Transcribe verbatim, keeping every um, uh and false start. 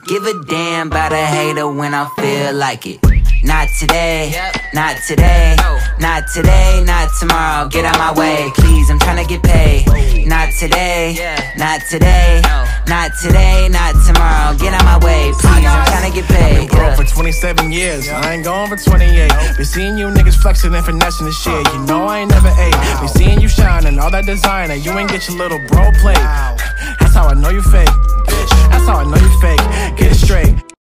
give a damn about a hater when I feel like it. Not today, not today, not today, not tomorrow. Get out my way, please, I'm tryna get paid. Not today, not today, not today, not tomorrow. Get out my way, please, I'm tryna get paid. I've been broke for twenty-seven years, I ain't going for twenty-eight. Been seeing you niggas flexing and finessing the shit. You know I ain't never ate. Been seeing you shining, all that designer. You ain't get your little bro plate. That's how I know you fake. That's how I know you fake. Get it straight.